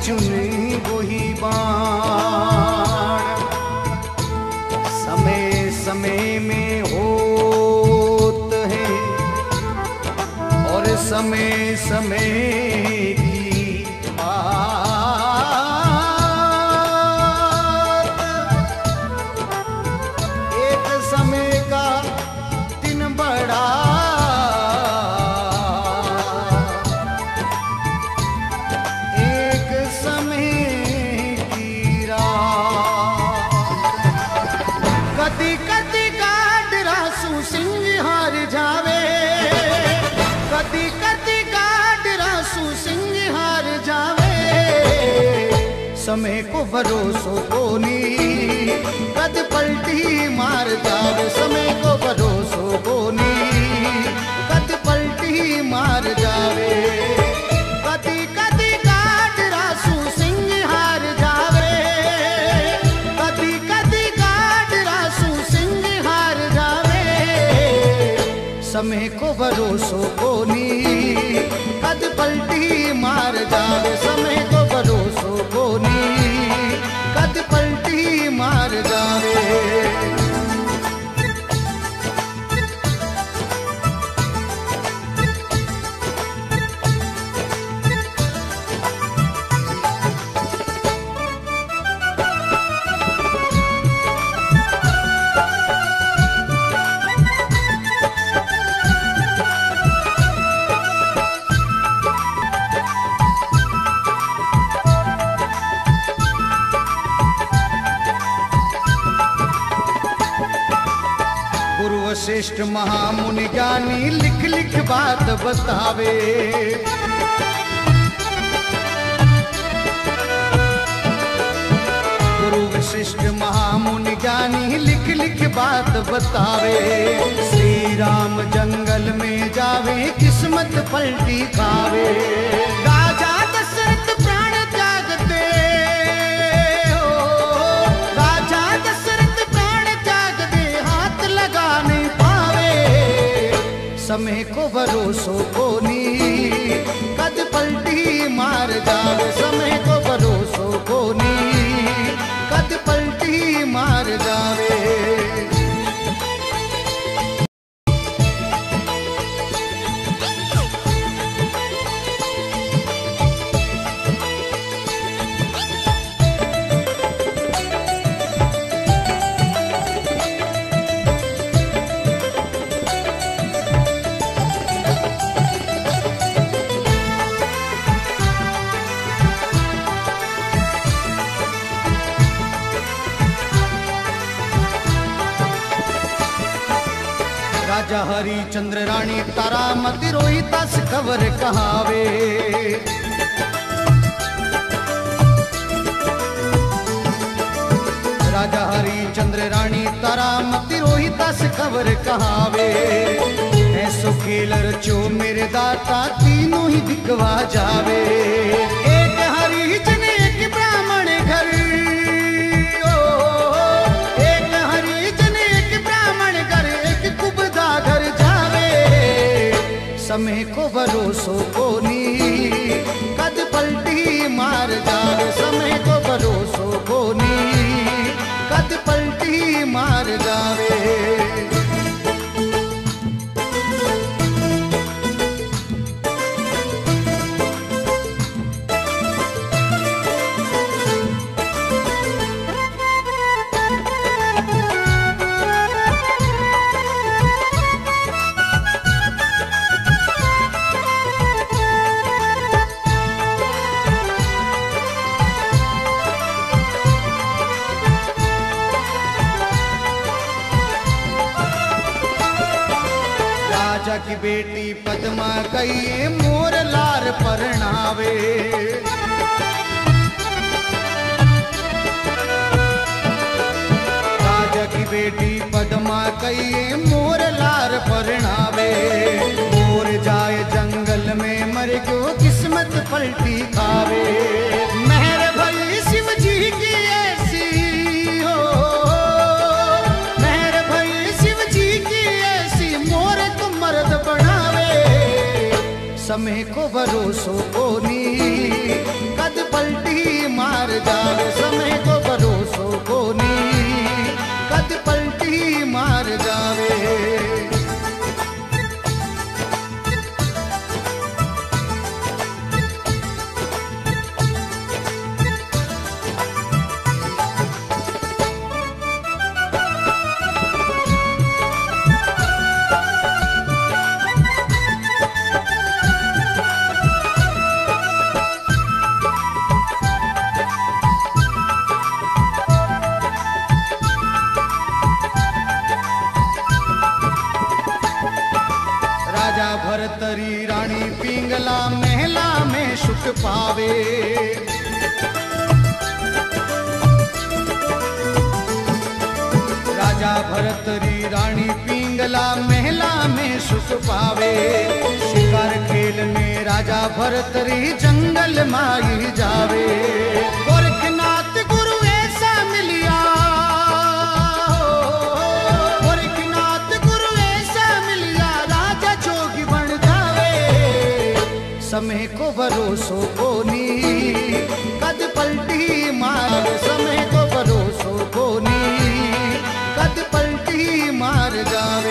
चुने वही बाण, समय समय में होत है और समय समय की बात। एक समय का दिन बड़ा, कदी कदी गाड रासू सिंह हार जावे, कदी कदी गाड रासू सिंह हार जावे। समय को भरोसो कोनी कद पलटी मार जावे, समय को भरोसो कोनी कद पलटी मार जावे। कदी कदी गाड रासू सिंह हार जावे, कदी कदी समय को भरोसो कोनी कद पलटी मार जावे, समय को भरोसो कोनी कद पलटी मार जावे। वशिष्ठ महामुनि ज्ञानी लिख लिख बात बतावे, गुरु वशिष्ठ महामुनि ज्ञानी लिख लिख बात बतावे। श्री राम जंगल में जावे किस्मत पलटी खावे, राजा दशरथ प्राण त्यागते हो, राजा दशरथ प्राण त्याग दे हाथ लगाने समय को भरोसो कोनी कद पलटी मार जावे, समय को भरोसो कोनी कद पलटी मार जावे। राजा हरिचंद्र रानी तारामती रोहितास खबर कहावे, राजा हरिचंद्र रानी तारामती रोहितास खबर कहावे। ऐसो खेल रचो मेरे दाता तीनों ही दिखवा जावे, एक हरिजन एक ब्राह्मण घर, एक हरिजन एक ब्राह्मण घर, एक कुबदा घर जावे। समय को भरोसो कोनी कद पलटी मार जावे, समय को भरोसो कोनी कद पलटी मार जावे। राजा की बेटी पद्मा कई मोर लार परणावे, राजा की बेटी पद्मा कई मोर लार परणावे। मोर जाए जंगल में मर गयो किस्मत पलटी खावे, मेहर भई शिव जी की ऐसी हो, मेहर भई शिव जी की ऐसी मोर को मर्द बनावे। समय को भरोसो कोनी कद पलटी मार जावे, समय को भरोसो कोनी कद पलटी मार जावे। राजा भरतरी रानी पिंगला महला में सुख पावे। राजा भरतरी रानी पिंगला महला में सुख पावे। शिकार खेलने राजा भरतरी जंगल माई जावे। गोरखनाथ गुरु ऐसा मिलिया, गोरखनाथ गुरु ऐसा मिलिया, राजा जोगी बन जावे। समय को भरोसो कोनी कद पलटी मार, समय को भरोसो कोनी कद पलटी मार जावे।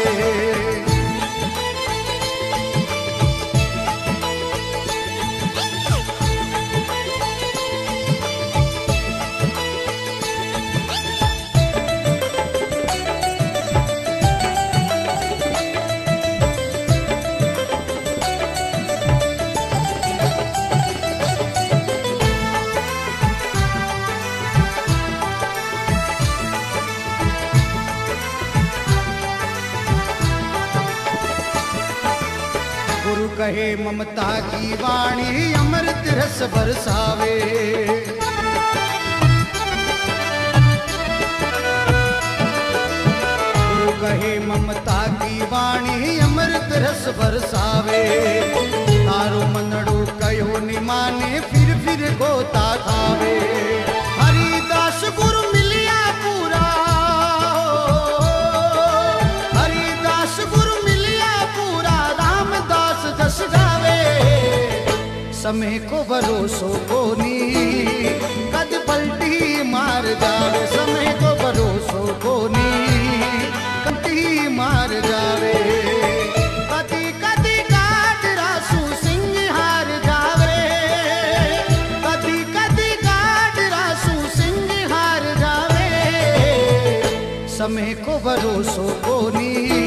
गुरु कहे ममता की वाणी अमृत रस बरसावे। गुरु कहे ममता की वाणी अमृत रस बरसावे। तारो मनड़ो कयो निमाने फिर गोता खावे। हरिदास गुरु मिलिया पूरा, हरिदास गुरु मिलिया पूरा, रामदास जस गावे। समय को भरोसो कोनी कद पलटी मार जावे, समय को भरोसो कोनी कदी मार जावे। कदी कदी गाड रासू सिंह हार जावे, कदी कदी गाड रासू सिंह हार जावे। समय को भरोसो कोनी